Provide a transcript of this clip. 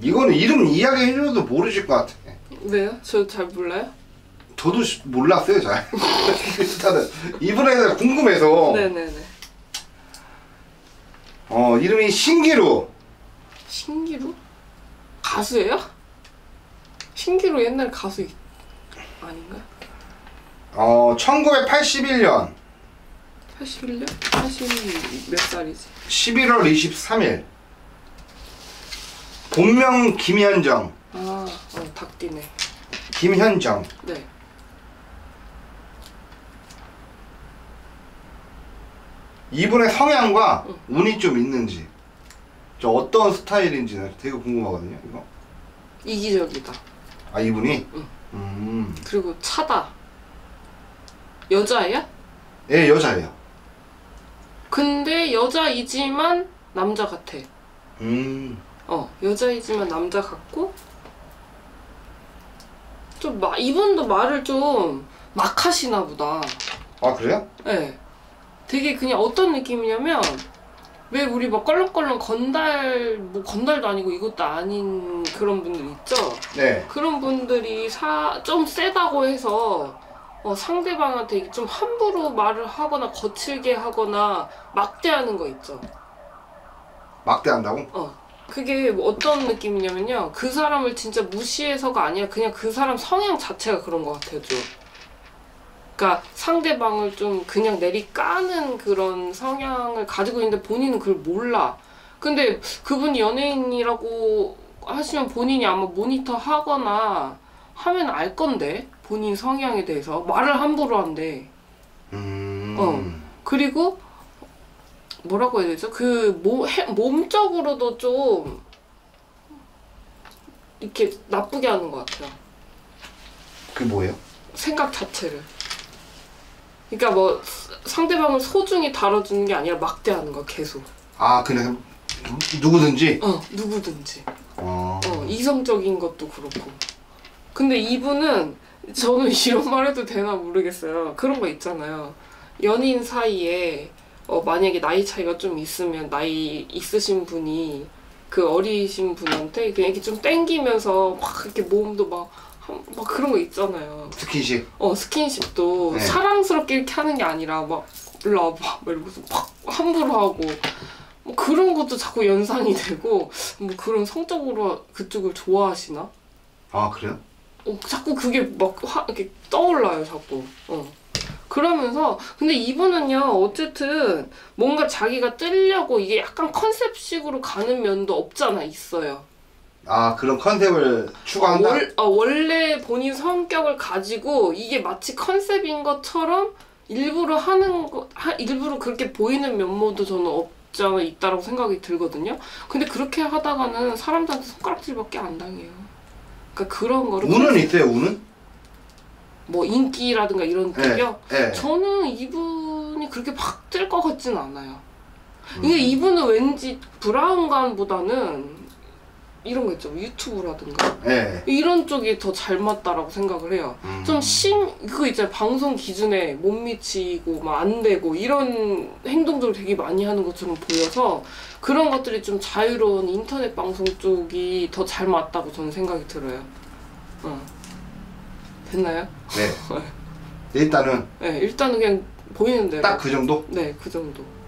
이거는 이름 이야기해줘도 모르실 것 같아. 왜요? 저 잘 몰라요? 저도 몰랐어요 잘. 일단은 이분에 대해 궁금해서. 네네네. 이름이 신기루. 신기루? 가수예요? 신기루 옛날 가수 아닌가? 1981년 81년? 80 몇 살이지? 11월 23일. 본명 김현정. 닭띠네. 김현정. 네. 이분의 성향과 운이 좀 있는지, 저 어떤 스타일인지 되게 궁금하거든요. 이거. 이기적이다. 아, 이분이? 그리고 차다. 여자예요? 예, 여자예요. 근데 여자이지만 남자 같아. 여자이지만 남자 같고, 좀 이분도 말을 좀 막 하시나 보다. 아, 그래요? 네. 되게 그냥 어떤 느낌이냐면, 왜 우리 막 껄렁껄렁 건달도 아니고 이것도 아닌 그런 분들 있죠? 네. 그런 분들이 좀 세다고 해서 상대방한테 좀 함부로 말을 하거나 거칠게 하거나 막대하는 거 있죠? 막대한다고? 그게 뭐 어떤 느낌이냐면요, 그 사람을 진짜 무시해서가 아니라 그냥 그 사람 성향 자체가 그런 것 같아요. 좀. 그러니까 상대방을 좀 그냥 내리까는 그런 성향을 가지고 있는데 본인은 그걸 몰라. 근데 그분이 연예인이라고 하시면 본인이 아마 모니터 하거나 하면 알 건데, 본인 성향에 대해서 말을 함부로 한대. 그리고 뭐라고 해야 되죠? 몸적으로도 좀 이렇게 나쁘게 하는 것 같아요. 그게 뭐예요? 생각 자체를. 그러니까 뭐 상대방을 소중히 다뤄주는 게 아니라 막대하는 거 계속. 아, 그냥 누구든지? 누구든지. 이성적인 것도 그렇고. 근데 이분은, 저는 이런 말 해도 되나 모르겠어요. 그런 거 있잖아요. 연인 사이에 만약에 나이 차이가 좀 있으면 나이 있으신 분이 그 어리신 분한테 그냥 이렇게 좀 땡기면서 막 이렇게 몸도 막 그런 거 있잖아요. 스킨십? 스킨십도 네. 사랑스럽게 이렇게 하는 게 아니라 막 일로 와봐 막 이러고서 막 함부로 하고 뭐 그런 것도 자꾸 연상이 되고, 뭐 그런 성적으로 그쪽을 좋아하시나? 아, 그래요? 자꾸 그게 막 이렇게 떠올라요, 자꾸. 그러면서, 근데 이분은요, 어쨌든 뭔가 자기가 뜨려고 이게 약간 컨셉식으로 가는 면도 없잖아, 있어요. 아, 그런 컨셉을 추구한다? 원래 본인 성격을 가지고 이게 마치 컨셉인 것처럼 일부러 일부러 그렇게 보이는 면모도 저는 없지 않아 있다라고 생각이 들거든요. 근데 그렇게 하다가는 사람들한테 손가락질밖에 안 당해요. 그러니까 그런 거를. 운은 있어요, 운은? 뭐 인기라든가 이런 쪽이요? 네. 저는 이분이 그렇게 막 뜰 것 같진 않아요. 이게 이분은 왠지 브라운관보다는 이런 거 있죠, 유튜브라든가 이런 쪽이 더 잘 맞다라고 생각을 해요. 좀 그거 있잖아요, 방송 기준에 못 미치고 막 안 되고 이런 행동들을 되게 많이 하는 것처럼 보여서 그런 것들이 좀 자유로운 인터넷 방송 쪽이 더 잘 맞다고 저는 생각이 들어요. 됐나요? 네. 일단은 일단은 그냥 보이는 대로. 딱 그 정도? 네, 그 정도.